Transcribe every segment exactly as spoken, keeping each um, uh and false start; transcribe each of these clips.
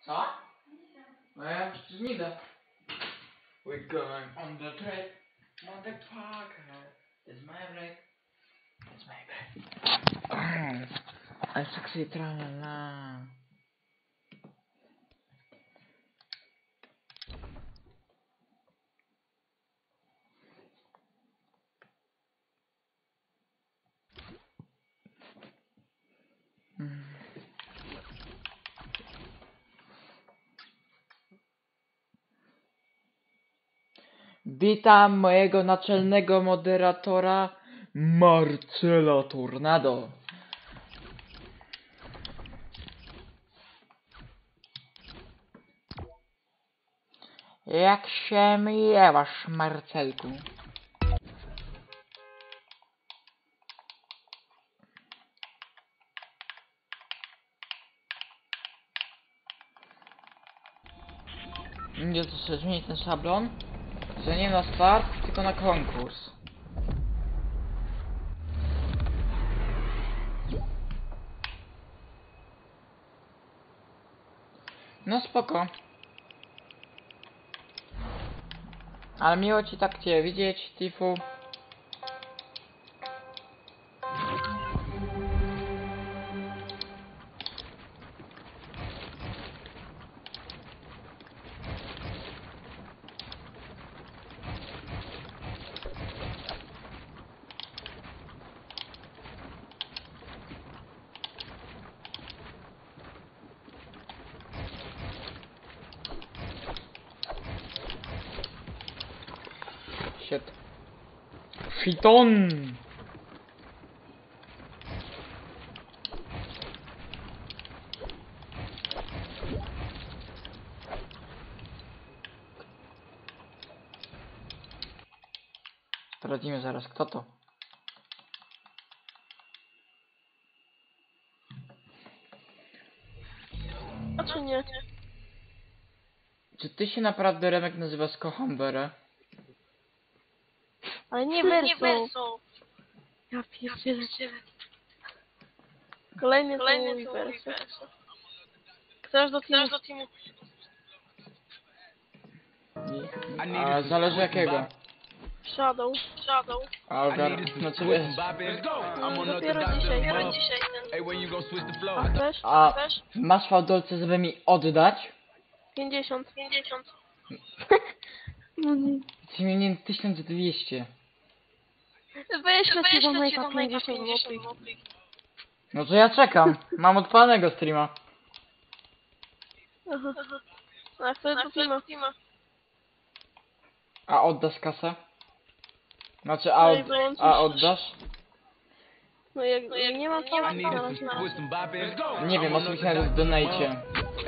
Co? No ja przecież nie idę. We're going on the trip. Motherfucker. It's my break. It's my break. I succeed, tralala. Witam mojego naczelnego moderatora Marcela Tornado. Jak się miewasz, Marcelku? Nie to chcesz zmienić ten szablon? Że nie na start, tylko na konkurs. No spoko. Ale miło ci tak cię widzieć, Tifu. Shit. Fiton! Sprawdzimy zaraz, kto to. A czy nie? Czy ty się naprawdę, Remek, nazywasz Kochambere? Ale nie Verso. Ja pierdzielę. Kolejny to mój Verso. Chcesz do teamu? A zależy jakiego. Shadow. Shadow. A ogar... Znaczy wiesz... No, dopiero dzisiaj. Dopiero dzisiaj ten. A chcesz? A Chcesz? masz fałdolce, żeby mi oddać? pięćdziesiąt. pięćdziesiąt. Ci mnie tysiąc dwieście. Weź na ciebie na pięćdziesiąt złotych. No to ja czekam. Mam odpalonego streama. Aha. A chcę do teama. A oddasz kasę? Znaczy, a, od, a oddasz? No jak nie mam co na Nie wiem, oczywiście nawet w donajcie.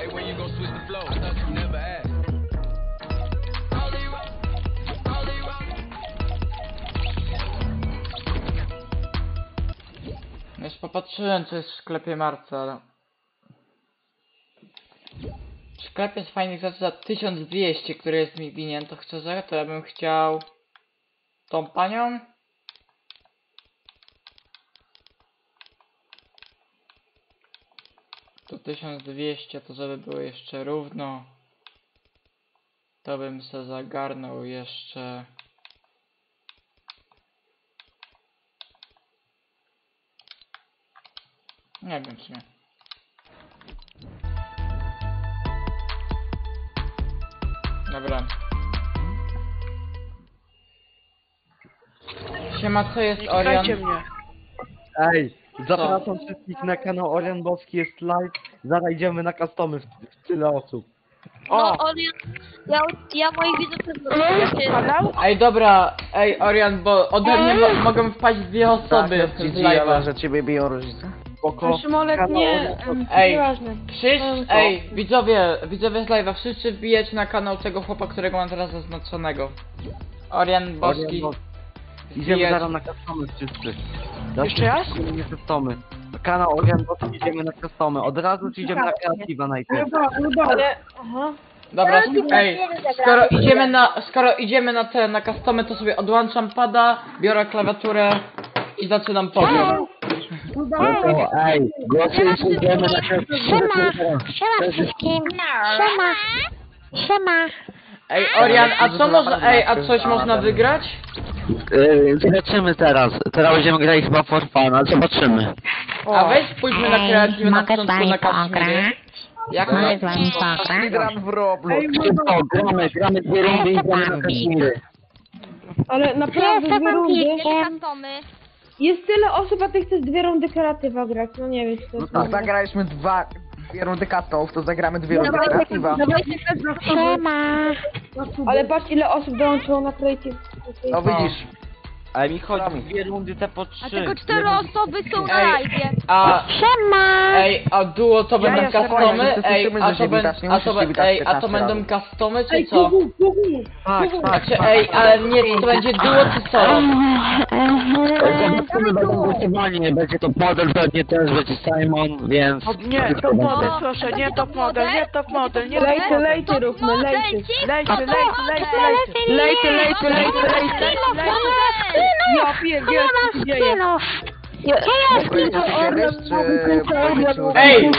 Już popatrzyłem, co jest w sklepie Marca, ale... W sklepie jest fajnych rzeczy za tysiąc dwieście, które jest mi winien, to szczerze, to ja bym chciał... Tą panią? To tysiąc dwieście, to żeby było jeszcze równo. To bym se zagarnął jeszcze... Nie wiem w sumie. Dobra. Siema, co jest Orion? mnie. Ej, zapraszam wszystkich na kanał Orion Boski jest live. Zaraz idziemy na customy w, w tyle osób. No, Orion, ja, ja moich widzów też Ej, dobra, ej Orion, bo ode mnie mo mogą wpaść dwie osoby z live'a. że ciebie biją rodzice. Spoko. Szymolet nie, Ej, nieważne. wszyscy, ej, widzowie, widzowie z live'a, wszyscy wbijać na kanał tego chłopa, którego mam teraz zaznaczonego. Orion Boski. Orion Boski. Idziemy Wbijać. zaraz na customy wszyscy. Jeszcze raz? Nie customy. Kanał Orion Boski idziemy na customy. Od razu czy idziemy na kreatywa najpierw? Chyba, chyba. Ale, aha. Dobra, ej, skoro idziemy na, skoro idziemy na te, na customy, to sobie odłączam pada, biorę klawiaturę i zaczynam powiem. No to, ej, głosujemy na Siema, siema wszystkim. Siema, siema. Ej, Orian, a co można, ej, a coś można wygrać? Yy, zobaczymy teraz. Teraz będziemy grać chyba for fun, ale zobaczymy. A weź pójdźmy na kreatywę na Mogę z początku wami na Kaszmiry. pograć? Jak Mogę na... z wami pograć? Gram w Roblox. Szybko, gramy, gramy dwie rundy i gramy na Kaszmiry. Ale naprawdę Jestem dwie rundy. wampirkiem. Jest tyle osób, a ty chcesz dwie rundy kreatywa grać. No nie wiem, czy to jest No, dobre. zagraliśmy dwa, dwie rundy customów, to zagramy dwie rundy Dawajcie, kreatywa. dawajcie też na sobie. Siema. Ale patrz ile osób dołączyło na Creative. No widzisz, Ale mi chodzi Gramy. dwie rundy te po trzy. A tylko cztery osoby są na Ej, live. a... Siema. Ej, a duo to będą jestem customy? Orian, wszyscy Ej, słyszymy, a że to, się ben, witasz, nie a musisz to, się be, witać ej, a to piętnaście będą razy. customy czy Ej, co? kubu, kubu. Tak, tak, Znaczy, tak. ej, ale nie, to będzie duo czy co? Zobaczymy, będą głosowanie, będzie to model pewnie też, będzie Simon, więc... Nie, top model, proszę, nie top model, nie top model, nie top Lejty, model. lejty róbmy, lejty. Lejty, lejty, lejty, lejty. Lejty, lejty, lejty, lejty. Ja pierdzielę, co się dzieje. Powiedzieć kiedyś, czy powiedzieć Ej!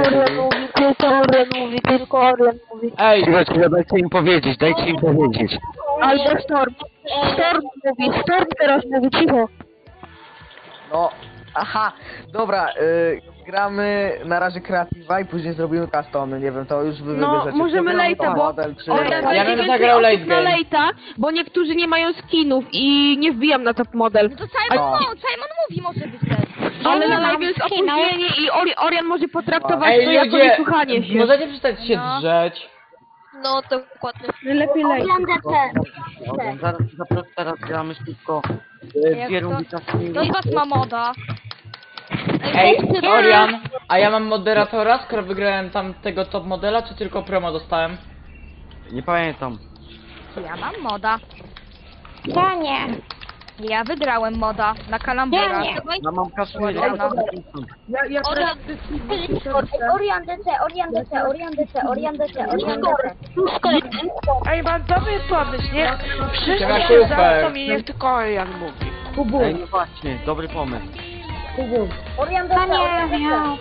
Ej, Chwileczkę, dajcie im powiedzieć, dajcie im powiedzieć. Albo Storm. Storm mówi, Storm teraz mówi, cicho. No, aha, dobra, y, gramy na razie kreatywa i później zrobimy customy, nie wiem, to już wy No, wybierzecie. możemy Czy lejta, top bo- model, czy... Ale Ja bym więcej zagrał osób late na game. lejta, bo niektórzy nie mają skinów i nie wbijam na top model. No to Simon, No. no, Simon mówi, może być też. Ale nie na mam live jest skinów. opóźnienie i Ori Orian może potraktować ej to jako ludzie, niesłuchanie się. możecie przestać się No. drzeć? No dokładnie. Lepiej lejty. Zaraz, zaraz, teraz gramy szybko. e, Jak Dwie to- rundy Kaszmiry. Kto z was ma moda? Ej, Orian, a ja mam moderatora, skoro wygrałem tam tego top modela, czy tylko promo dostałem? Nie pamiętam. Ja mam moda. Ja nie. Ja wygrałem moda na kalambura. Ja nie. Ja mam Kaszmiry. Ładna. Ja, ja Orian, Orian D C, Orian D C, Orian D C, Orian D C, Orian D C. Ej, mam dobry pomysł, niech wszyscy Trzeba się kupę. zamkną i niech tylko Orian mówi. Kubu, Ej, no właśnie, dobry pomysł. kubu. Orian D C, Orian D C.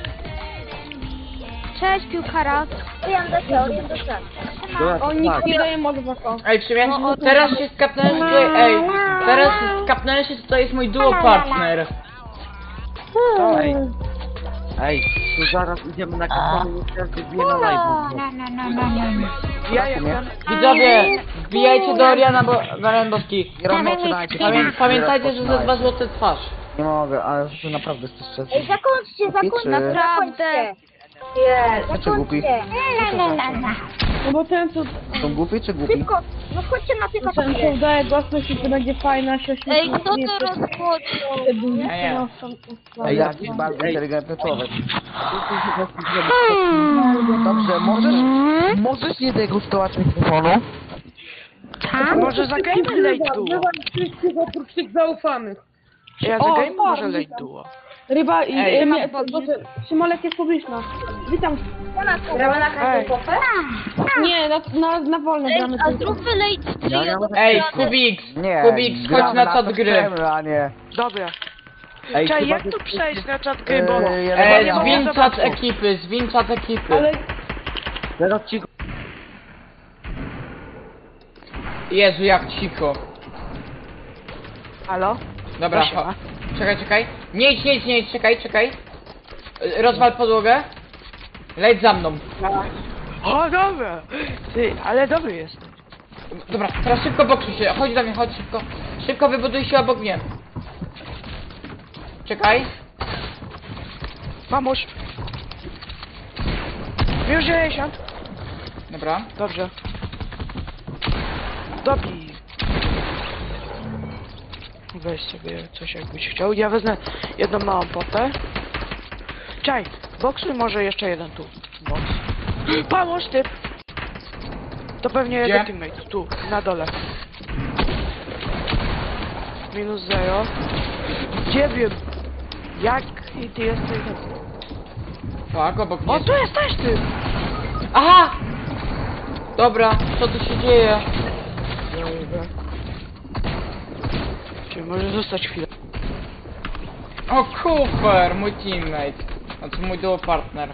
cześć piłkara. Orian D C, Orian D C. Dobra, On nic tak. nie daje mocy za to. Ej, przymierz, teraz się skapnąłem, że tutaj, ej, teraz się skapnąłem się, że to jest mój duo partner. Ej, ej, tu zaraz idziemy na Kaszmiry, nie każdy wbije na live. Ja jestem. Widzowie, wbijajcie do Oriana, bo Orian Boski. Nie rozpoczynajcie. Pamię, pamiętajcie, że za dwa złote twarz. Nie mogę, ale to naprawdę jesteś Ej, szczęśliwy. zakończcie, zakończcie, Naprawdę. Czy głupi? No bo ten co, Są głupi czy głupi? Szybko, no chodźcie na tylko ten co udaje głosność i to będzie fajna, się Ej, kto to rozchodził? Nie, nie. Ej, jakiś bardzo inteligentny człowiek. Dobrze, możesz, możesz nie degustować mikrofonu? Może zagrajmy late duo. Wszystkich oprócz tych zaufanych. Ja O, zagrajmy może tak. late duo. Ryba i Ej, e, mam nie, bogi. Boże, Szymolek jest publiczna. Witam. Ej, Nie, na, na, na wolne Ej, gramy. a tylko. zróbmy late trio. ja- do Ej, wygrany. Kubiks, Nie, Kubiks, chodź gramy na to, czat co gry. chcemy, a nie... dobra. Ej, Czekaj, chyba, jak tu przejść na czat gry, bo... Ej, ja Ej, nie mogę zwin czat zobaczyć. ekipy, zwin czat ekipy. Ale zaraz ci... Jezu, jak cicho. Halo? Dobra, Proszę. cho- czekaj, czekaj. Nie idź, nie idź, nie idź, czekaj, czekaj. Y, Rozwal podłogę. Leć za mną. O, dobra. Ty, ale dobry jest. Dobra, teraz szybko boksuj się, chodź do mnie, chodź szybko. Szybko wybuduj się obok mnie. Czekaj. Pomóż. Już dziewięćdziesiąt. Dobra. Dobrze. Dobij. Weź sobie coś jakbyś chciał. Ja wezmę jedną małą potę. Czaj, boksuj może jeszcze jeden tu. Boks. Pomóż typ. To pewnie Gdzie? jeden teammate. Tu, na dole. Minus zero. Nie wiem. Jak i ty jesteś. Tak, obok mnie. O, tu jesteś ty! Aha! Dobra, co tu się dzieje? Czyli może zostać chwilę. O, Cooper, mój teammate. Znaczy mój duo partner.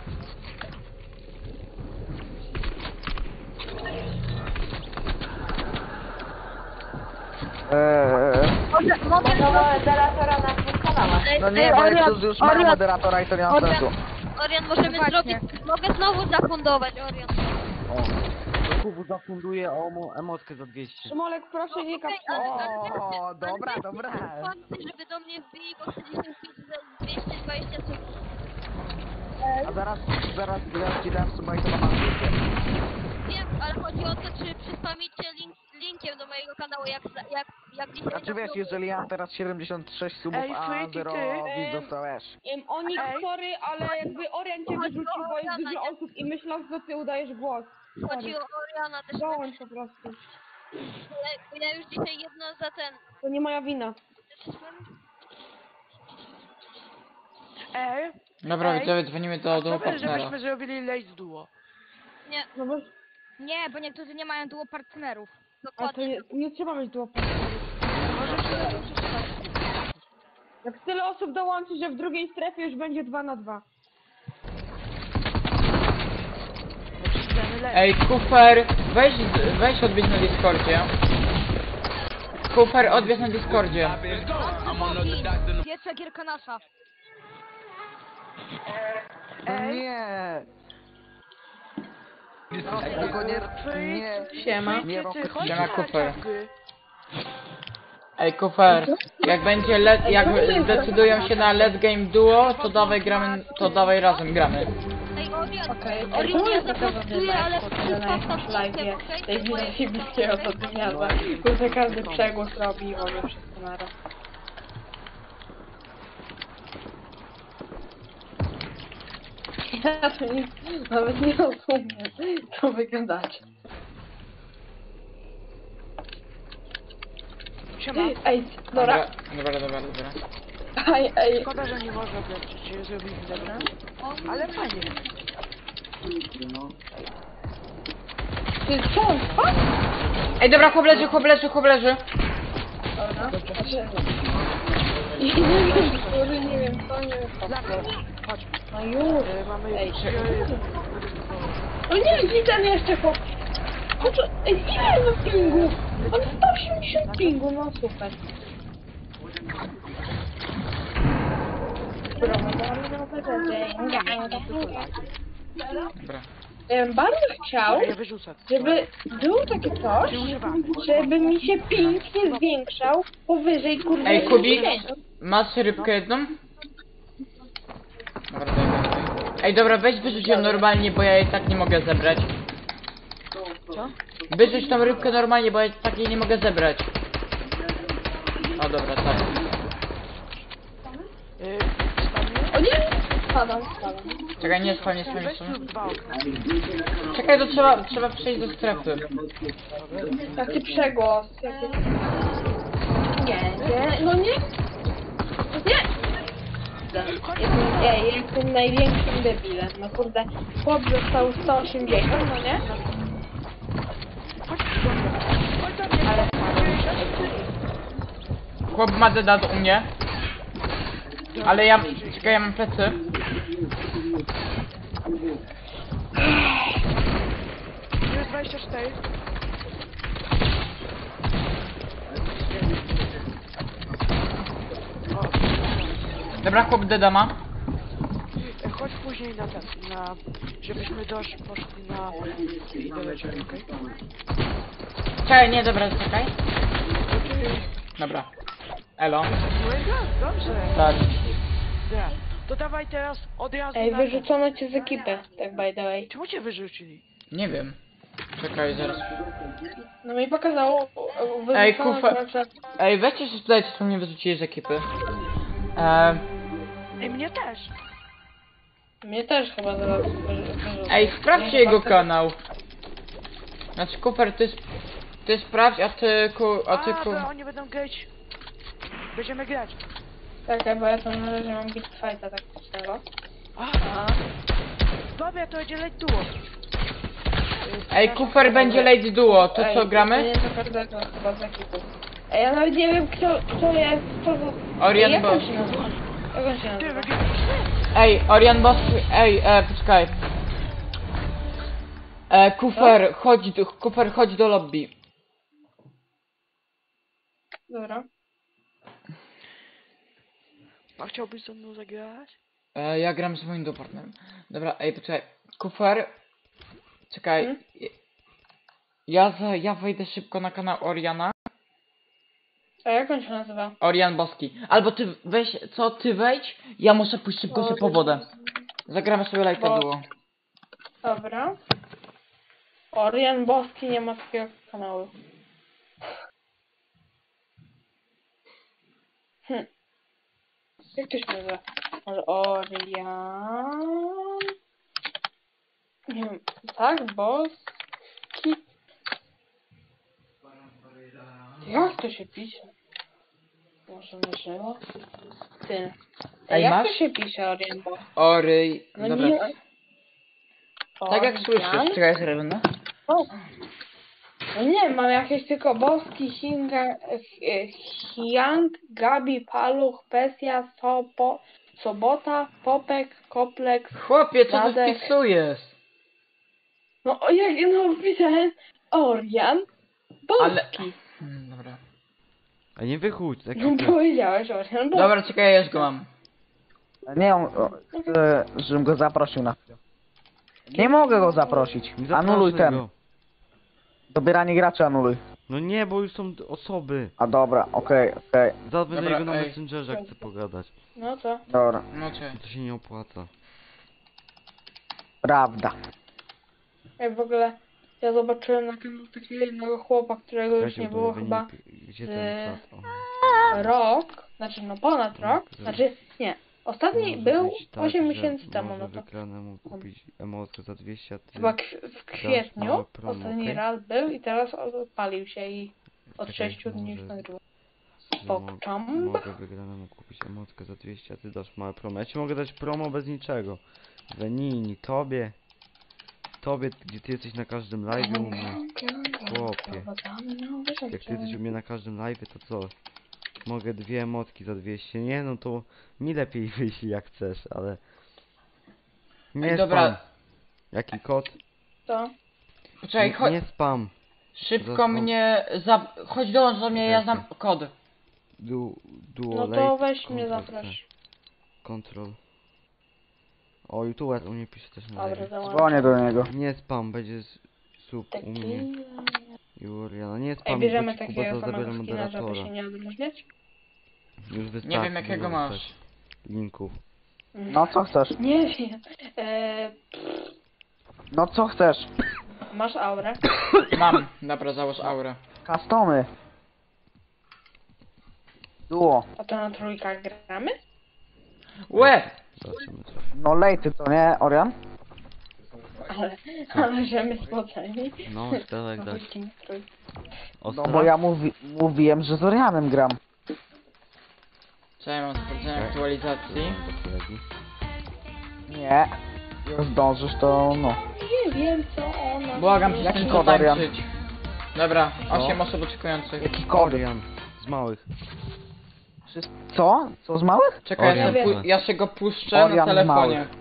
Eee, Mogę, mogę moderatora na dwóch kanałach. no nie, bo jak tu już mamy moderatora i to nie ma sensu. Orion, możemy Właśnie. zrobić... Mogę znowu zafundować, Orion. To Kubu zafunduje o mo- emotkę za dwieście. Szymolek, proszę nie kap... O, dobra, dobra. Żeby do mnie wbili, bo chcę dzisiaj wbić za dwieście dwadzieścia sekund. A zaraz, zaraz, zaraz ci dam suba i to mam. Wiem, ale chodzi o to, czy przyspamicie link, linkiem do mojego kanału, jak, za- jak, jak dzisiaj... Znaczy wiesz, jeżeli ja mam teraz siedemdziesiąt sześć subów, Ej, a Freaky, zero ty. widzów, to wiesz. Em, Onik, Ej. sorry, ale jakby Orian cię wyrzucił, bo jest dużo osób i myślał, że ty udajesz głos. Chodzi Sorry. o Oriana też. Dołącz po prostu. Ja, ja już dzisiaj jedno za ten... To nie moja wina. Ej, Dobra, Ej. widzowie, dzwonimy do a duo co wiesz, partnera. żebyśmy zrobili late duo? Nie, No bo, nie, bo niektórzy nie mają duo partnerów. a to Dokładnie. nie, nie trzeba mieć duo Może się Jak tyle osób dołączy, że w drugiej strefie już będzie dwa na dwa. przeczytamy late. Ej, Cooper, weź, weź odbierz na Discordzie. Cooper, odbierz na Discordzie. It's going. I'm on the doctor. Pierwsza gierka nasza. No nie. No, tylko nie, nie, Siema. nie rok. Ty, chodź Siema, na Cooper. ciapy. Ej, Cooper, jak będzie let, jak zdecydują się na Let's Game Duo, to dawaj gramy, to dawaj razem gramy. Ej, Orion, Okej, Orion, ja zaprostuję, ale wszystko w live, okej? tej Zibickiego to dniaza. Kurde, każdy przegłos robi i w ogóle wszystko naraz. Ja to nic, nawet nie rozumiem, co wy gadacie. Siema. Ej, dobra, Dobra, dobra, dobra, dobra. ej, ej. Szkoda, że nie można grać, czy zrobili dobra. Ale fajnie. Ty co? Ej, dobra, chłop leży, chłop leży, chłop leży. Nie wiem, który, nie wiem, co, nie wiem, co. Chodź. No już. E, mamy... Ej, e, O nie, widzę jeszcze chłop. O co? Ej, ile ma pingu? On sto osiemdziesiąt pingu, no super. Dobra. Ja bym bardzo chciał, ja wyrzucę. żeby było takie coś, żeby mi się ping nie zwiększał powyżej kurde Ej, Kubik, dziesięć. masz rybkę jedną? Dobra, daj, daj, daj. Ej, dobra, weź wyrzuć ją normalnie, bo ja jej tak nie mogę zebrać. Co? Wyrzuć tą rybkę normalnie, bo ja tak jej nie mogę zebrać. O, dobra, tak. E, Spamy? O nie! Spadam, spadam. Czekaj, nie spam, nie spam, nie Weź spam. tu dwa okna. Czekaj, to trzeba, trzeba przejść do strefy. Taki przegłos. Jaki... Nie, nie, no nie! Nie! Jestem, ja jestem największym debilem, no kurde. Chłop dostał sto osiemdziesiąt, no nie? Chodź do mnie. Chodź do mnie. Ale... Chłop ma deda u mnie. Ale ja, czekaj, ja mam plecy. Minus dwadzieścia cztery. O, Dobra, chłop deda ma. e, chodź później na ten, na... Żebyśmy dosz, poszli na... I dolecieli, okej? Czekaj, nie, dobra, czekaj. Dobra. Elo. Dobrze. Tak. Dobra. To dawaj teraz od razu Ej, na... wyrzucono cię z ekipy, tak by the way. Czemu cię wyrzucili? Nie wiem. Czekaj, zaraz. No mi pokazało, wyrzucono Ej, cię kufa- na przykład... Ej, weźcie się tutaj, co mnie wyrzucili z ekipy. Eee, Ej, mnie też. Mnie też chyba zaraz wyrzucą. ej, sprawdźcie jego kanał. Znaczy, Cooper, ty, sp- ty sprawdź, a ty, ku, a ty, A, ku... bo oni będą grać. Będziemy grać. Czekaj, bo ja tam na razie mam big fighta tak prostego. A, dobra, to będzie leć duo. Ej, Cooper będzie late duo, to Ej, co, gramy? Nie do każdego chyba z ekipy. Ej, ja nawet nie wiem kto, kto jest, kto... Orion jak Boss. on się nazywa? Jak on się nazywa? Ej, Orian Boski, ej, e, poczekaj. E, kufer, chodź do, kufer, chodź do lobby. Dobra. A chciałbyś ze mną zagrać? E, ja gram z moim partnerem. Dobra, ej, poczekaj. Kufer, czekaj. Hmm? Ja, za, ja wejdę szybko na kanał Oriana. A jak on się nazywa? Orian Boski. Albo ty weź, co, ty wejdź, ja muszę pójść szybko się po wodę. Zagramy sobie lajka Bo- duo. Dobra. Orian Boski nie ma takiego kanału. Hm. Jak to się nazywa? Może Orian... Nie wiem, tak? Boski... Jak to się pisze? Może myślała? Ty. Ej, Jak masz? to się pisze Orian Boski? Ory... No Dobra. nie... Tak jak Orian? słyszysz, czekaj, Serena. O. No nie, mam jakieś tylko Boski, Hinga, e, Hiang, Gabi, Paluch, Pesja, Sopo, Sobota, Popek, Kopleks. Chłopie, co ty Radek. wpisujesz? No o jak no pisałem Orian Ale... Boski. Hmm, dobra. A nie wychódź, tak No powiedziałeś Orian Boski. Dobra, czekaj, ja już go mam. Nie, on, o, chcę, żebym go zaprosił na chwilę. Nie mogę go zaprosić. Nie Anuluj zapraszaj ten. go. Dobieranie graczy anuluj. No nie, bo już są osoby. A dobra, okej, okej. Zadzwoń do Dobra, niego na ej. Messengerze, jak chcę pogadać. No co? Dobra, No czekaj. To się nie opłaca. prawda. Ej, w ogóle ja zobaczyłem na kanale takiego innego chłopa, którego już Słuchajcie, nie bo było wynik- chyba Gdzie z- ten czat? O. rok, znaczy no ponad rok, Może- znaczy nie, ostatni Może był być tak, osiem że miesięcy temu, może no to wygrane mu kupić emotkę za dwieście, a ty... chyba k- w kwietniu małe promo, ostatni okej? raz był i teraz odpalił się i od Czekaj, sześciu dni już może- nagrywa. że mo- Pokczam. Mogę wygranemu kupić emotkę za dwieście, a ty dasz małe promo. Ja ci mogę dać promo bez niczego. Wenini, tobie. Tobie, gdzie ty jesteś na każdym live u mnie. Chłopie. Jak ty jesteś u mnie na każdym live, to co? Mogę dwie emotki za dwieście. Nie, no to mi lepiej wyślij jak chcesz, ale... Nie Ej, dobra. spam. Jaki kod? To? Poczekaj, Nie, chodź. nie spam. Szybko Zostaw. mnie za... Chodź dołącz do mnie, ja znam kod. Du, duo No late, to weź mnie control zaproś. C, Control. O, youtuber u mnie pisze też na Dobra, live. załatwię. Dzwonię do niego. Nie spam, będzie s- sub u mnie. Tequila. Juliana, nie Ej, spam, bierzemy bo ci Kuba takiego za samego zabiera skina, żeby moderatora. się nie odróżniać? Już wystarczy. Nie wiem jakiego dużo masz. też linków. No co chcesz? Nie wiem. Eee, No co chcesz? masz aurę? Mam, dobra, załóż aurę. Customy. Duo. A to na trójkach gramy? Łe! Zobaczymy co. No lejty to nie, Orian? Ale, ale że my spoceni. No, tak, tak. Trójki, trójki. No Ostra? bo ja mówi mówiłem, że z Orianem gram. Co ja mam sprawdzenie aktualizacji? Nie. Jak zdążysz to no. Nie wiem co ona... Błagam cię, Jaki z tym kod, Orian? zatańczyć. Dobra, No. osiem osób oczekujących. Jaki kod? Orian. Z małych. Wszys- Co? Co z małych? Czekaj, ja, Orian. się pu- ja się go puszczę Orian na z telefonie. małych.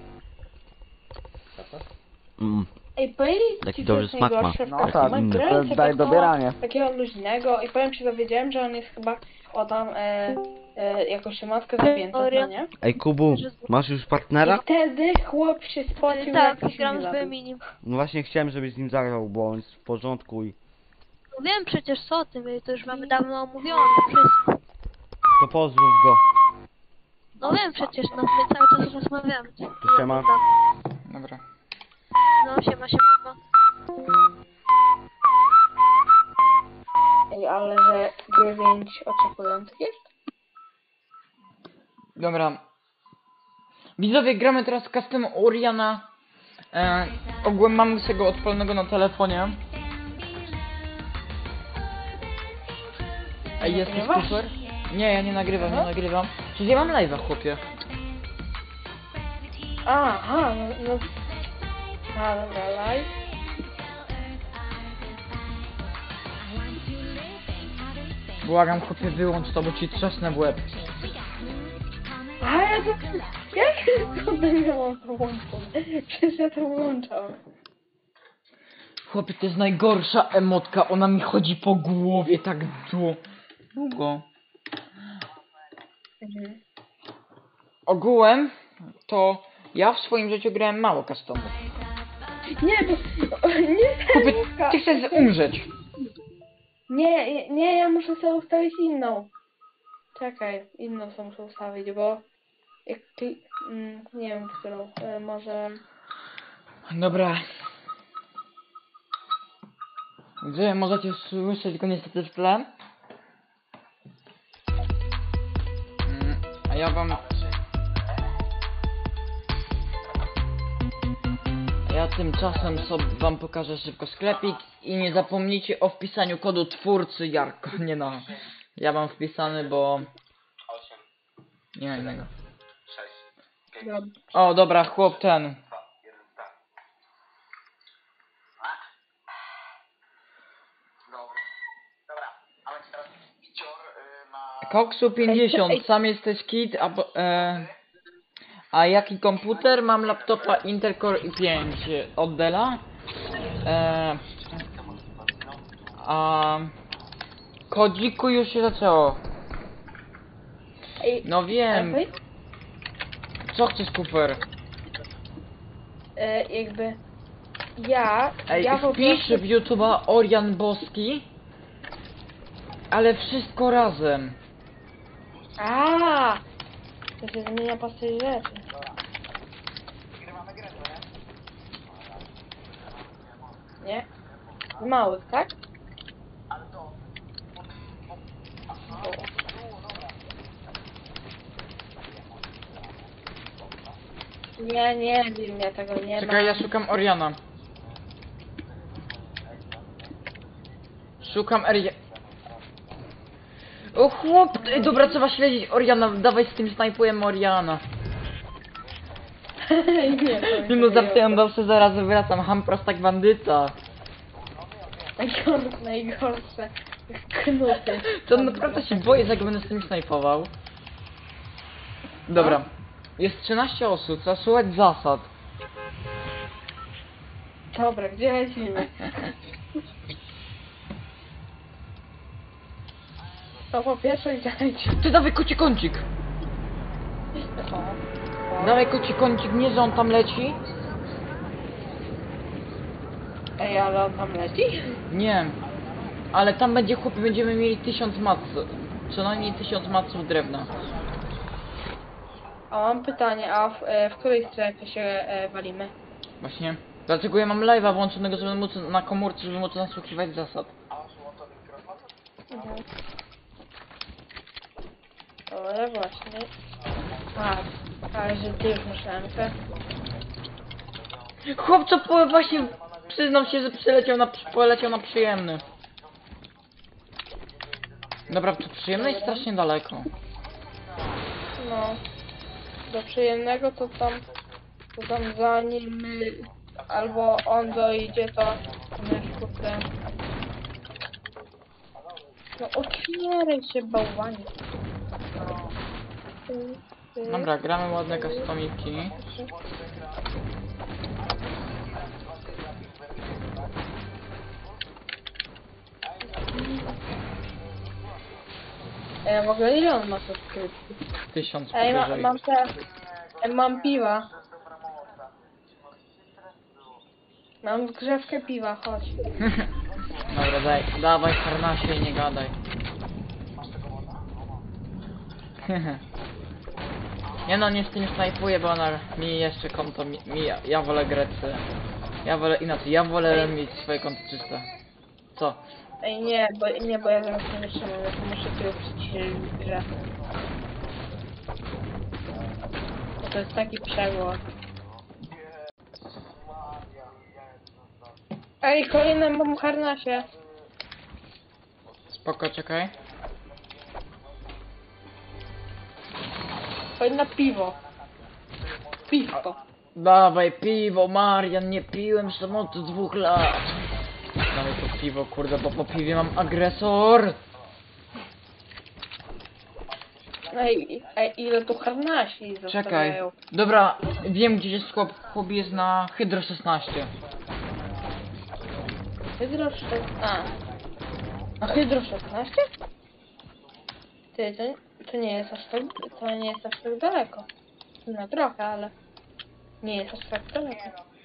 Mm. Ej, powiedzieć Taki ci, co dobry jest smak ma. najgorsze w No Customach? tak, inny. Grałem to sobie daj w koła dobieranie. Takiego luźnego i powiem ci, dowiedziałem, że on jest chyba o tam e, e, jakąś matkę za pięćset, no nie? Ej, Kubu, masz już I partnera? wtedy chłop się spocił Tak, jak gram z zabił. Beminim. No właśnie chciałem, żebyś z nim zagrał, bo on jest w porządku i... No wiem przecież co o tym, to już mamy dawno omówione, wszystko. To pozdrów go. No wiem przecież, no my cały czas rozmawiamy. To siema. Dobra. No siema, siema. No. Ej, ale że dziewięć oczekujących jest? Dobra. Widzowie, gramy teraz custom Oriana. E, ogółem mamy tego odpalonego na telefonie. Ej, jesteś Nagrywasz? super? Nie, ja nie nagrywam, nie nagrywam. Przecież ja mam live'a, chłopie. Aha, no, no. A, dobra, live. Błagam, chłopie, wyłącz to, bo ci trzasnę w łeb. Ale to... Jak skąd ja mam to włączone? Przecież ja to włączam. Chłopie, to jest najgorsza emotka, ona mi chodzi po głowie tak dłu- długo. Mhm. Ogółem to ja w swoim życiu grałem mało customów. Nie, bo... Nie, Chłopie, Luka. ty chcesz umrzeć. Nie, nie, ja muszę sobie ustawić inną. Czekaj, inną sobie muszę ustawić, bo... Jak ty... Mm, nie wiem, którą. E, może... Dobra. Wy możecie słyszeć, tylko niestety w tle. Mm, a ja wam... Ja tymczasem sobie wam pokażę szybko sklepik i nie zapomnijcie o wpisaniu kodu twórcy Jarko. Nie no. Ja mam wpisany, bo... Nie ma innego. Dobra. O, dobra, chłop ten. Koksu pięćdziesiąt, sam jesteś kit, a, bo- e, a jaki komputer? Mam laptopa Intel Core i pięć od Della. E, a kodziku już się zaczęło. Ej, No wiem, Ej, co chcesz, Cooper? e, jakby... Ja... Ej, ja po wpisz prostu... w YouTube'a Orian Boski, ale wszystko razem. A, to się zmienia po tej rzeczy. Nie? Mały, tak? Nie, nie, nie, tego nie Czekaj, ma. ja szukam Oriana. Szukam Eria... O chłop, ej, dobra, trzeba śledzić Oriana, dawaj z tym snajpujemy Oriana. Nie, to Nie no, zapytam, zawsze zaraz wracam, ham prostak bandyta. Najgorsze, najgorsze. Knuty. To naprawdę się boję, że jak będę z tym snajpował. Dobra, jest trzynaście osób, trzeba słuchać zasad. Dobra, gdzie lecimy? To po pierwsze dajcie. Ty dawaj koci kącik! Dawaj koci kącik, nie że on tam leci. Ej, ale on tam leci? Nie, ale tam będzie chłopie, będziemy mieli tysiąc maców. Co najmniej tysiąc maców drewna. A mam pytanie, a w, e, w której strefie się e, walimy? Właśnie. Dlatego ja mam live'a włączonego, żeby móc na komórce, żeby móc nasłuchiwać zasad. Mhm. Ale właśnie. A, ale że ty już myślałem, że... Chłop co po, właśnie przyznam się, że przyleciał na, poleciał na przyjemny. Dobra, to przyjemne jest strasznie daleko. No. Do przyjemnego to tam... To tam zanim my... Albo on dojdzie, to... My kurde... No otwieraj się, bałwanie. Dobra, gramy ładne customiki. E, w ogóle ile on ma subskrypcji? Tysiąc Ej, ma, powyżej. mam te... E, mam piwa. Mam zgrzewkę piwa, chodź. Dobra, daj, dawaj harnasie i nie gadaj. Nie no, nie z tym snajpuję, bo ona mi jeszcze konto, mi, mi ja, ja wolę Grecy. Ja wolę inaczej, ja wolę mieć swoje konto czyste. Co? Ej, nie, bo, nie, bo ja zaraz nie wytrzymam, ja to muszę tu przyciszyć grę. Bo to jest taki przegłos. Ej, kolejne mam harnasie. Spoko, czekaj. Kolejne piwo. Piwko. Dawaj piwo, Marian, nie piłem sam od dwóch lat. Dawaj to piwo, kurde, bo po piwie mam agresor. Ej, ej, ile tu harnasi Czekaj. zostawiają. Dobra, wiem gdzie jest chłop. Chłop jest na Hydro szesnaście. Hydro szesnaście. A. A Hydro szesnaście? Ty, to, to nie jest aż tak, to nie jest aż tak daleko. No trochę, ale nie jest aż tak daleko.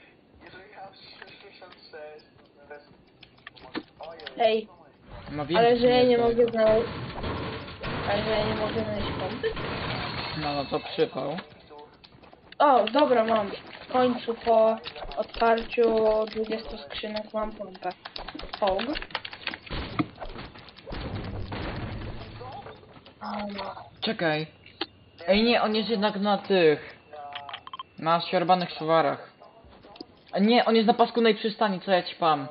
Ej, No wiem, ale że że ja nie jest mogę daleko. znaleźć... Ale że ja nie mogę znaleźć pompy? No, no to przypał. O, dobra, mam. W końcu po otwarciu dwudziestu skrzynek mam pompę. Hog. Czekaj. Ej nie, on jest jednak na tych. Na ściorbanych szuwarach. A nie, on jest na paskunej przystani, co ja ci pam.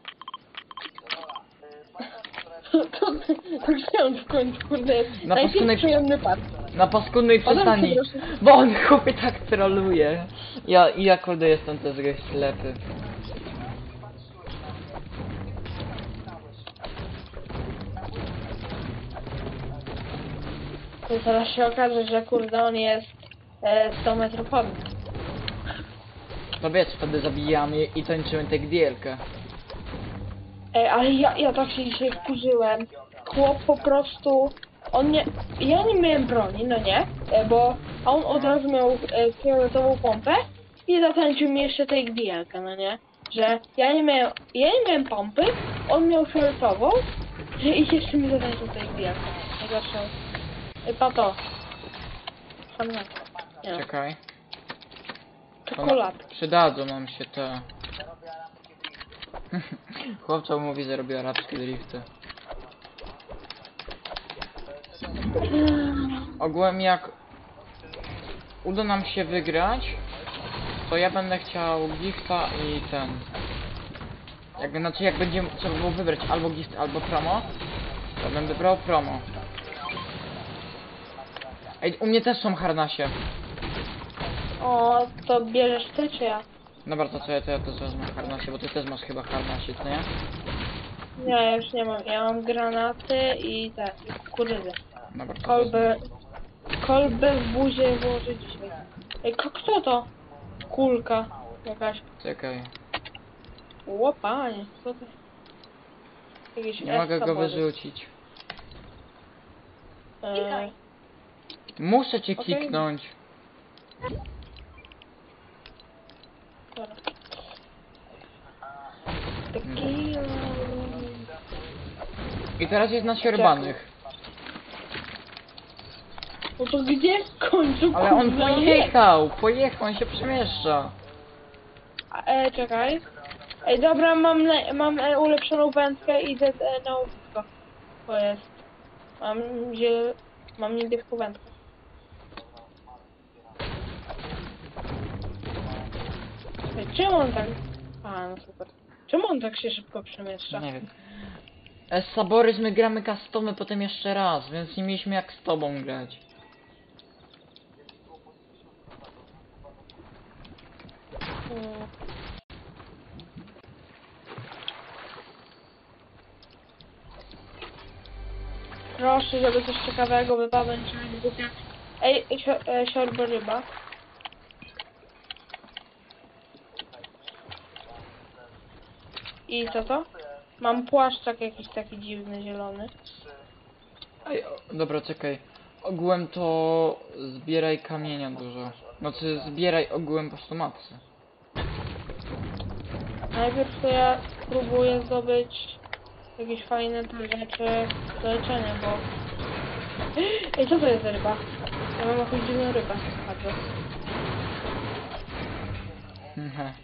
To gdzie on w końcu, kurde, jest? Na Najpierw paskunej- przyjemny park. Na paskunnej Potem przystani. się proszę- Bo on chłopie tak troluje. Ja, i ja kurde jestem też ślepy. To zaraz się okaże, że kurde on jest e, sto metrów od mnie. To wiesz, wtedy zabijamy i tańczymy tę gdielkę. Ej, ale ja, ja tak się dzisiaj wkurzyłem. Chłop po prostu... On nie... Ja nie miałem broni, no nie? E, bo a on od razu miał e, fioletową pompę i zatańczył mi jeszcze tej gdielkę, no nie? Że ja nie miałem... Ja nie miałem pompy, on miał fioletową, że i jeszcze mi zatańczył tej gdielkę. Najgorsze. Ej, pato. Hanna. Nie no. Czekaj. Czekolad. Przydadzą nam się te... Chłopca mówi, że robi arabskie drifty. Ogółem jak uda nam się wygrać, to ja będę chciał gifta i ten. Jak, znaczy jak będzie trzeba było wybrać albo gift, albo promo, to będę brał promo. Ej, u mnie też są harnasie. O, to bierzesz ty czy ja? Dobra, to co ja, to ja też wezmę harnasie, bo ty też masz chyba harnasie, co nie? Nie, ja już nie mam. Ja mam granaty i te, i kukurydzy. Dobra, to wezmę. Kolbę... Kolbę w buzie włożę dzisiaj. Ej, ko- kto to? Kulka jakaś. Czekaj, Ło, panie, co to? Jakieś nie mogę go samochody. wyrzucić. Eee, Muszę cię Okej. kiknąć. dobra. Tequila. I teraz jest na siorbаnych. No to gdzie w końcu? Ale on kurwa, pojechał, pojechał, on się przemieszcza. A, E, czekaj. Ej, dobra, mam, le- mam e, ulepszoną wędkę i idę e, na łowisko. To jest. Mam ziel... Mam niebieską wędkę. Ej, czemu on tak... A, no super. Czemu on tak się szybko przemieszcza? Nie wiem. Z Saborys my gramy customy potem jeszcze raz, więc nie mieliśmy jak z tobą grać. Hmm. Proszę, żeby coś ciekawego wypadło, nie trzeba głupia. Ej, sio- e, siorbo ryba. I co to? Mam płaszczak jakiś taki dziwny, zielony. Ej, o, dobra, czekaj. Ogółem to zbieraj kamienia dużo. Znaczy zbieraj ogółem po prostu matsy. Najpierw to ja próbuję zdobyć jakieś fajne te rzeczy do leczenia, bo... Ej, co to jest za ryba? Ja mam jakąś dziwną rybę. Bardzo. Mhm.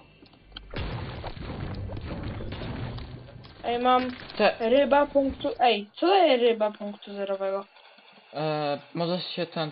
Ej, mam Te, ryba punktu... Ej, co daje ryba punktu zerowego? e, możesz się ten